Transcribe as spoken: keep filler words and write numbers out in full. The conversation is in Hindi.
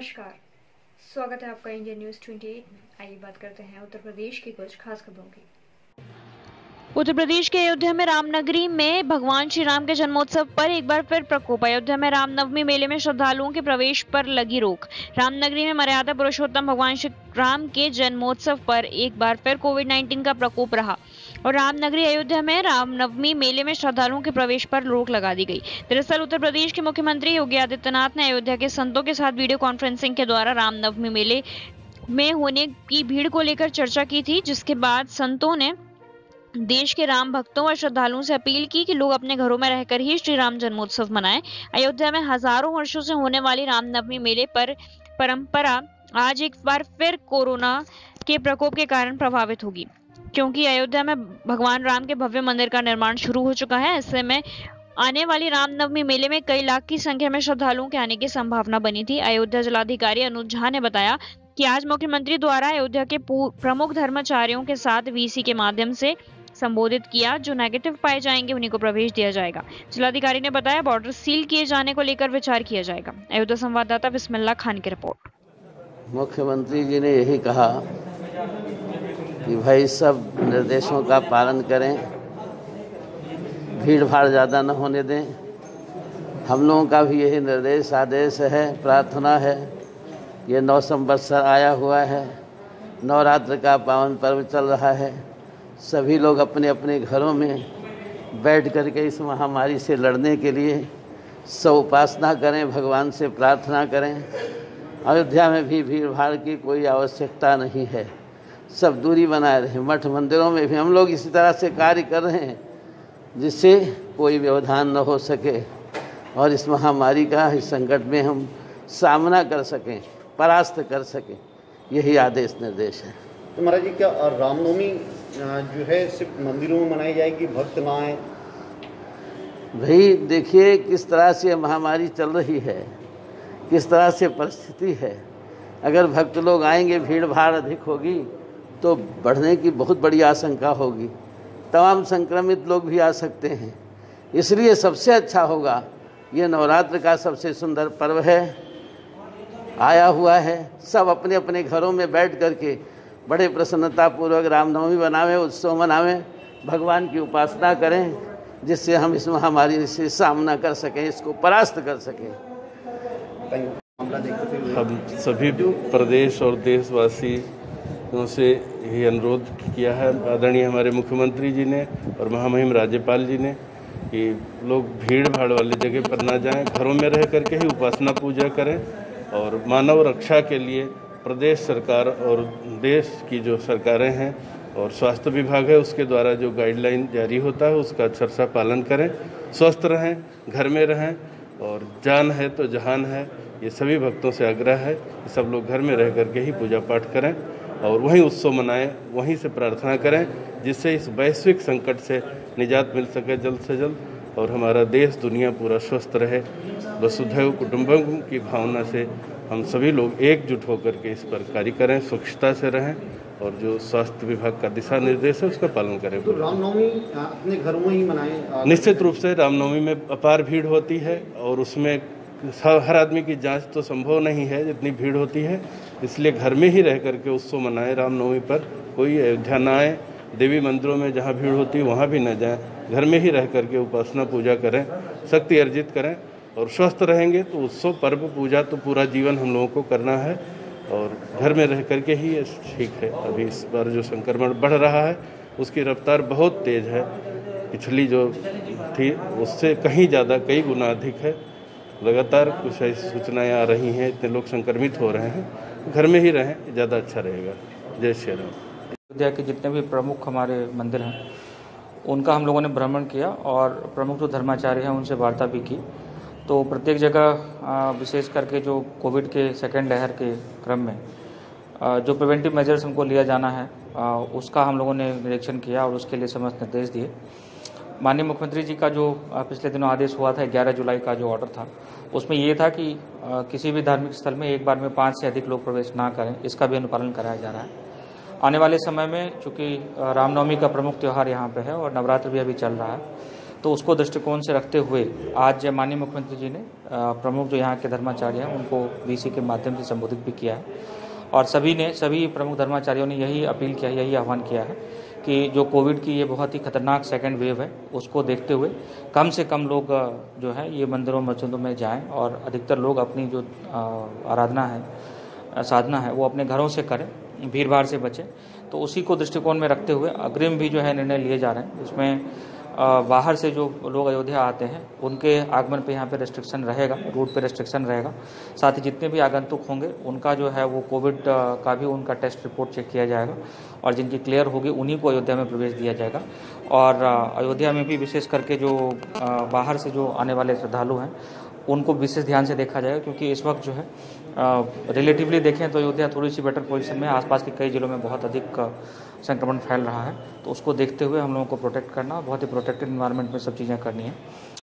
नमस्कार, स्वागत है आपका इंडिया न्यूज अट्ठाईस में। आइए बात करते हैं उत्तर प्रदेश की कुछ खास खबरों की। उत्तर प्रदेश के अयोध्या में रामनगरी में भगवान श्री राम के जन्मोत्सव पर एक बार फिर प्रकोप। अयोध्या में रामनवमी मेले में श्रद्धालुओं के प्रवेश पर लगी रोक। रामनगरी में मर्यादा पुरुषोत्तम भगवान श्री राम के जन्मोत्सव पर एक बार फिर कोविड उन्नीस का प्रकोप रहा और रामनगरी अयोध्या में रामनवमी मेले में श्रद्धालुओं के प्रवेश पर रोक लगा दी गई। दरअसल उत्तर प्रदेश के मुख्यमंत्री योगी आदित्यनाथ ने अयोध्या के संतों के साथ वीडियो कॉन्फ्रेंसिंग के द्वारा रामनवमी मेले में होने की भीड़ को लेकर चर्चा की थी, जिसके बाद संतों ने देश के राम भक्तों और श्रद्धालुओं से अपील की कि लोग अपने घरों में रहकर ही श्री राम जन्मोत्सव मनाएं। अयोध्या में हजारों वर्षों से होने वाली रामनवमी मेले पर परंपरा आज एक बार फिर कोरोना के प्रकोप के कारण प्रभावित होगी, क्योंकि अयोध्या में भगवान राम के भव्य मंदिर का निर्माण शुरू हो चुका है। ऐसे में आने वाली रामनवमी मेले में कई लाख की संख्या में श्रद्धालुओं के आने की संभावना बनी थी। अयोध्या जिलाधिकारी अनुज झा ने बताया कि आज मुख्यमंत्री द्वारा अयोध्या के प्रमुख धर्माचार्यों के साथ वीसी के माध्यम से संबोधित किया। जो नेगेटिव पाए जाएंगे उन्हीं को प्रवेश दिया जाएगा। जिलाधिकारी ने बताया बॉर्डर सील किए जाने को लेकर विचार किया जाएगा। अयोध्या संवाददाता बिस्मिल्लाह खान की रिपोर्ट। मुख्यमंत्री जी ने यही कहा कि भाई सब निर्देशों का पालन करें, भीड़ भाड़ ज़्यादा न होने दें। हम लोगों का भी यही निर्देश आदेश है, प्रार्थना है। ये नौ संवत्सर आया हुआ है, नवरात्र का पावन पर्व चल रहा है। सभी लोग अपने अपने घरों में बैठ कर के इस महामारी से लड़ने के लिए सब उपासना करें, भगवान से प्रार्थना करें। अयोध्या में भी भीड़ भाड़ की कोई आवश्यकता नहीं है, सब दूरी बनाए रहें। मठ मंदिरों में भी हम लोग इसी तरह से कार्य कर रहे हैं जिससे कोई व्यवधान न हो सके और इस महामारी का, इस संकट में हम सामना कर सकें, परास्त कर सकें। यही आदेश निर्देश है। तो महाराज जी, क्या रामनवमी जो है सिर्फ मंदिरों में मनाई जाएगी, भक्त ना आए? भाई देखिए किस तरह से महामारी चल रही है, किस तरह से परिस्थिति है। अगर भक्त लोग आएंगे, भीड़ भाड़ अधिक होगी तो बढ़ने की बहुत बड़ी आशंका होगी। तमाम संक्रमित लोग भी आ सकते हैं। इसलिए सबसे अच्छा होगा, ये नवरात्र का सबसे सुंदर पर्व है, आया हुआ है। सब अपने अपने घरों में बैठ करके बड़े प्रसन्नतापूर्वक रामनवमी बनावें, उत्सव मनावें, भगवान की उपासना करें, जिससे हम इस महामारी से सामना कर सकें, इसको परास्त कर सकें। हम सभी प्रदेश और देशवासी से यही अनुरोध किया है आदरणीय हमारे मुख्यमंत्री जी ने और महामहिम राज्यपाल जी ने कि लोग भीड़ भाड़ वाली जगह पर ना जाएं, घरों में रह करके ही उपासना पूजा करें और मानव रक्षा के लिए प्रदेश सरकार और देश की जो सरकारें हैं और स्वास्थ्य विभाग है उसके द्वारा जो गाइडलाइन जारी होता है उसका अक्षर सा पालन करें। स्वस्थ रहें, घर में रहें और जान है तो जहान है। ये सभी भक्तों से आग्रह है कि सब लोग घर में रह करके ही पूजा पाठ करें और वहीं उत्सव मनाएं, वहीं से प्रार्थना करें, जिससे इस वैश्विक संकट से निजात मिल सके जल्द से जल्द और हमारा देश दुनिया पूरा स्वस्थ रहे। वसुधैव कुटुंबकम की भावना से हम सभी लोग एकजुट होकर के इस पर कार्य करें, स्वच्छता से रहें और जो स्वास्थ्य विभाग का दिशा निर्देश है उसका पालन करें। तो रामनवमी अपने घरों में ही मनाएं? निश्चित रूप से रामनवमी में अपार भीड़ होती है और उसमें हर आदमी की जांच तो संभव नहीं है जितनी भीड़ होती है, इसलिए घर में ही रह करके उत्सव मनाएं। रामनवमी पर कोई अयोध्या न आए, देवी मंदिरों में जहाँ भीड़ होती है वहाँ भी न जाएं, घर में ही रह करके उपासना पूजा करें, शक्ति अर्जित करें और स्वस्थ रहेंगे तो उत्सव पर्व पूजा तो पूरा जीवन हम लोगों को करना है और घर में रह करके ही ठीक है। अभी इस बार जो संक्रमण बढ़ रहा है उसकी रफ्तार बहुत तेज़ है, पिछली जो थी उससे कहीं ज़्यादा, कई गुना अधिक है। लगातार कुछ ऐसी सूचनाएं आ रही हैं, इतने लोग संक्रमित हो रहे हैं, घर में ही रहें, ज़्यादा अच्छा रहेगा। जय श्री राम। अयोध्या के जितने भी प्रमुख हमारे मंदिर हैं उनका हम लोगों ने भ्रमण किया और प्रमुख जो धर्माचार्य हैं उनसे वार्ता भी की। तो प्रत्येक जगह विशेष करके जो कोविड के सेकेंड लहर के क्रम में जो प्रिवेंटिव मेजर्स हमको लिया जाना है उसका हम लोगों ने निरीक्षण किया और उसके लिए समस्त निर्देश दिए। माननीय मुख्यमंत्री जी का जो पिछले दिनों आदेश हुआ था, ग्यारह जुलाई का जो ऑर्डर था, उसमें ये था कि किसी भी धार्मिक स्थल में एक बार में पाँच से अधिक लोग प्रवेश ना करें, इसका भी अनुपालन कराया जा रहा है। आने वाले समय में चूँकि रामनवमी का प्रमुख त्यौहार यहाँ पे है और नवरात्र भी अभी चल रहा है, तो उसको दृष्टिकोण से रखते हुए आज माननीय मुख्यमंत्री जी ने प्रमुख जो यहाँ के धर्माचार्य हैं उनको वीसी के माध्यम से संबोधित भी किया है और सभी ने सभी प्रमुख धर्माचार्यों ने यही अपील किया है, यही आह्वान किया है कि जो कोविड की ये बहुत ही खतरनाक सेकेंड वेव है उसको देखते हुए कम से कम लोग जो है ये मंदिरों मस्जिदों में जाएं और अधिकतर लोग अपनी जो आराधना है साधना है वो अपने घरों से करें, भीड़ भाड़ से बचें। तो उसी को दृष्टिकोण में रखते हुए अग्रिम भी जो है निर्णय लिए जा रहे हैं। इसमें बाहर से जो लोग अयोध्या आते हैं उनके आगमन पे यहाँ पे रेस्ट्रिक्शन रहेगा, रूट पे रेस्ट्रिक्शन रहेगा। साथ ही जितने भी आगंतुक होंगे उनका जो है वो कोविड का भी उनका टेस्ट रिपोर्ट चेक किया जाएगा और जिनकी क्लियर होगी उन्हीं को अयोध्या में प्रवेश दिया जाएगा। और अयोध्या में भी विशेष करके जो बाहर से जो आने वाले श्रद्धालु हैं उनको विशेष ध्यान से देखा जाएगा, क्योंकि इस वक्त जो है रिलेटिवली देखें तो अयोध्या थोड़ी सी बेटर पोजीशन में, आसपास के कई जिलों में बहुत अधिक संक्रमण फैल रहा है। तो उसको देखते हुए हम लोगों को प्रोटेक्ट करना, बहुत ही प्रोटेक्टेड एनवायरनमेंट में सब चीज़ें करनी है।